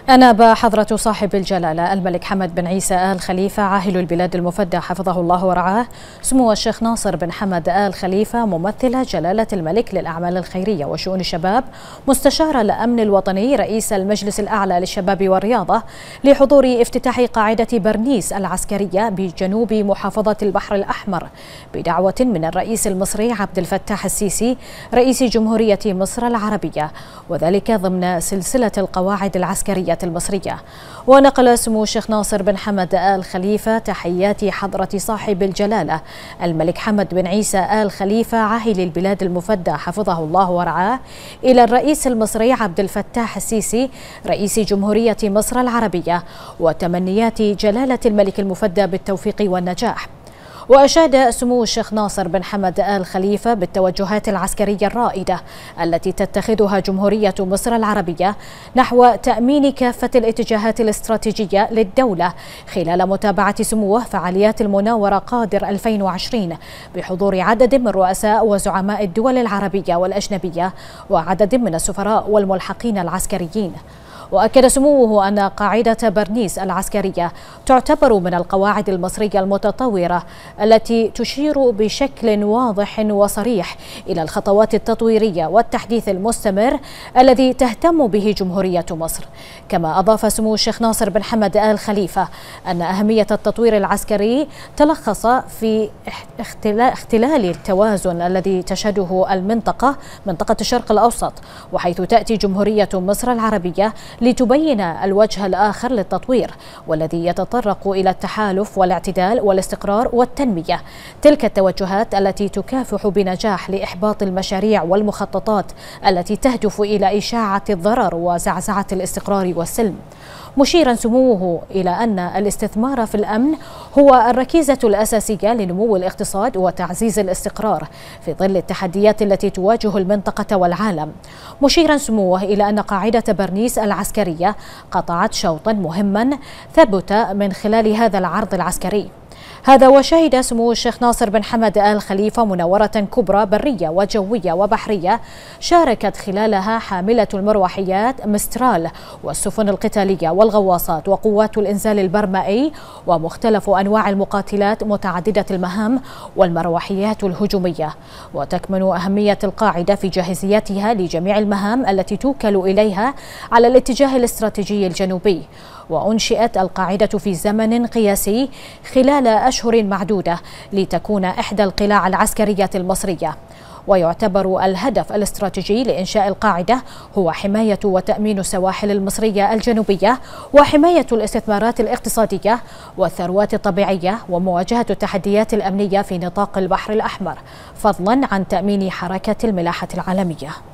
أناب حضرة صاحب الجلالة الملك حمد بن عيسى آل خليفة عاهل البلاد المفدى حفظه الله ورعاه سمو الشيخ ناصر بن حمد آل خليفة ممثل جلالة الملك للأعمال الخيرية وشؤون الشباب مستشار الأمن الوطني رئيس المجلس الأعلى للشباب والرياضة لحضور افتتاح قاعدة برنيس العسكرية بجنوب محافظة البحر الأحمر بدعوة من الرئيس المصري عبد الفتاح السيسي رئيس جمهورية مصر العربية، وذلك ضمن سلسلة القواعد العسكرية المصرية. ونقل سمو الشيخ ناصر بن حمد آل خليفة تحيات حضرة صاحب الجلالة الملك حمد بن عيسى آل خليفة عاهل البلاد المفدى حفظه الله ورعاه إلى الرئيس المصري عبد الفتاح السيسي رئيس جمهورية مصر العربية، وتمنيات جلالة الملك المفدى بالتوفيق والنجاح. وأشاد سمو الشيخ ناصر بن حمد آل خليفة بالتوجهات العسكرية الرائدة التي تتخذها جمهورية مصر العربية نحو تأمين كافة الاتجاهات الاستراتيجية للدولة خلال متابعة سموه فعاليات المناورة قادر 2020 بحضور عدد من رؤساء وزعماء الدول العربية والأجنبية وعدد من السفراء والملحقين العسكريين. وأكد سموه أن قاعدة برنيس العسكرية تعتبر من القواعد المصرية المتطورة التي تشير بشكل واضح وصريح إلى الخطوات التطويرية والتحديث المستمر الذي تهتم به جمهورية مصر. كما أضاف سمو الشيخ ناصر بن حمد آل خليفة أن أهمية التطوير العسكري تلخص في اختلال التوازن الذي تشهده منطقة الشرق الأوسط، وحيث تأتي جمهورية مصر العربية لتبين الوجه الآخر للتطوير والذي يتطرق إلى التحالف والاعتدال والاستقرار والتنمية. تلك التوجهات التي تكافح بنجاح لإحباط المشاريع والمخططات التي تهدف إلى إشاعة الضرر وزعزعة الاستقرار والسلم، مشيرا سموه إلى أن الاستثمار في الأمن هو الركيزة الأساسية لنمو الاقتصاد وتعزيز الاستقرار في ظل التحديات التي تواجه المنطقة والعالم، مشيرا سموه إلى أن قاعدة برنيس العسكرية قطعت شوطا مهما ثبت من خلال هذا العرض العسكري. هذا وشهد سمو الشيخ ناصر بن حمد آل خليفة مناورة كبرى برية وجوية وبحرية شاركت خلالها حاملة المروحيات مسترال والسفن القتالية والغواصات وقوات الإنزال البرمائي ومختلف أنواع المقاتلات متعددة المهام والمروحيات الهجومية. وتكمن أهمية القاعدة في جاهزيتها لجميع المهام التي توكل إليها على الاتجاه الاستراتيجي الجنوبي. وأنشئت القاعدة في زمن قياسي خلال أشهر معدودة لتكون إحدى القلاع العسكرية المصرية. ويعتبر الهدف الاستراتيجي لإنشاء القاعدة هو حماية وتأمين السواحل المصرية الجنوبية وحماية الاستثمارات الاقتصادية والثروات الطبيعية ومواجهة التحديات الأمنية في نطاق البحر الأحمر، فضلا عن تأمين حركة الملاحة العالمية.